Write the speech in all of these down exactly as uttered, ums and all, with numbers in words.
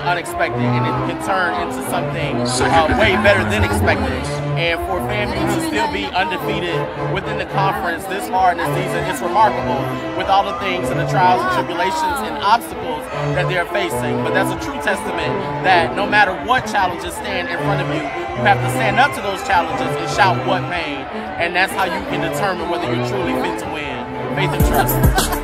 unexpected, and it can turn into something uh, way better than expected. And for Famu to still be undefeated within the conference this far in the season, it's remarkable with all the things and the trials and tribulations and obstacles that they're facing. But that's a true testament that no matter what challenges stand in front of you, you have to stand up to those challenges and shout what pain. And that's how you can determine whether you're truly fit to win. Faith and trust.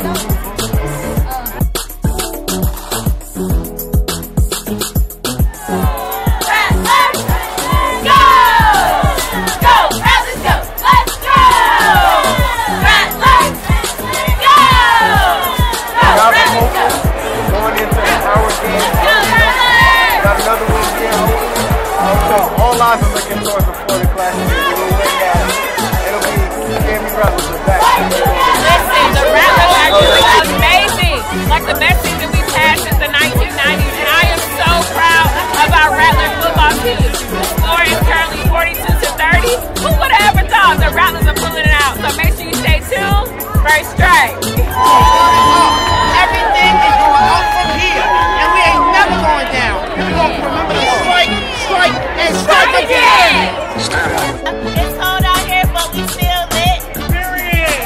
All eyes are looking towards the Florida Classic. We'll win that. It'll be Famu Rattlers are back. Listen, the Rattlers are doing amazing. Like the best season we've had since the nineteen nineties. And I am so proud of our Rattlers football team. The score is currently forty-two to thirty. Who would have ever thought the Rattlers are pulling it out? So make sure you stay tuned. First strike. Everything is going up from here. And we ain't never going down. We're going to remember to strike, strike, and strike again. It's cold out here, but we still lit. Period.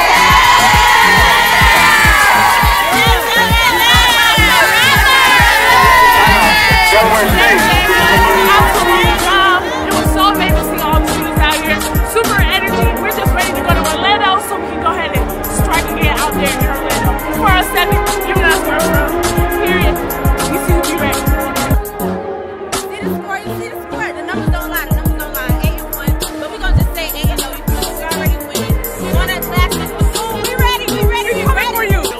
It was so amazing to see all the students out here. Super energy. We're just ready to go to Orlando so we can go ahead and strike again out there in Orlando. For our seven, giving us where we're from. Period. We see you be ready. See the score, you see the score. The numbers don't lie, the numbers don't lie. eight and one. But we're going to just say eight and oh. We're already winning. We won that last week. We ready, we ready, we ready. For you.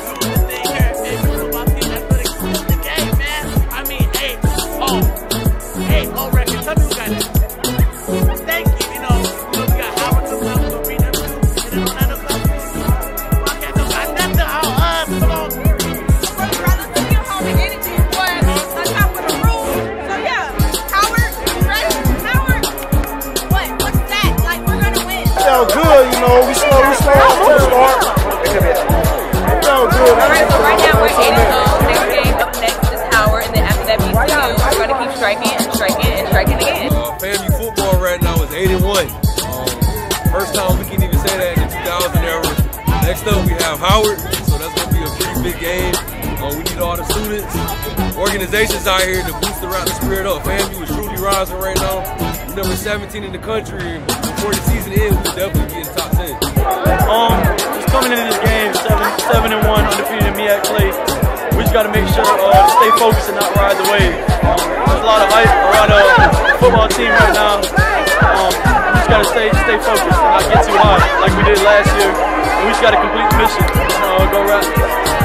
Felt good, you know, we slow, we slow up to the start. It felt good. Alright, so right now we're eight and oh. Next game up next is Howard, and then after that B C U. We're going to keep striking and striking and striking again. Uh, Famu football right now is eight and one. Um, first time we can even say that in the two thousand era. Next up we have Howard, so that's going to be a pretty big game. Uh, we need all the students, organizations out here to boost the Rattler spirit up. Famu is truly rising right now. We're number seventeen in the country. Before the season ends, we'll definitely be in the top ten. Um, just coming into this game, seven, seven and one, undefeated in MEAC play. We just got to make sure uh, to stay focused and not ride the wave. Um, there's a lot of hype around the football team right now. Um, we just got to stay, stay focused and not get too high like we did last year. And we just got to complete the mission. Uh, go Rattlers.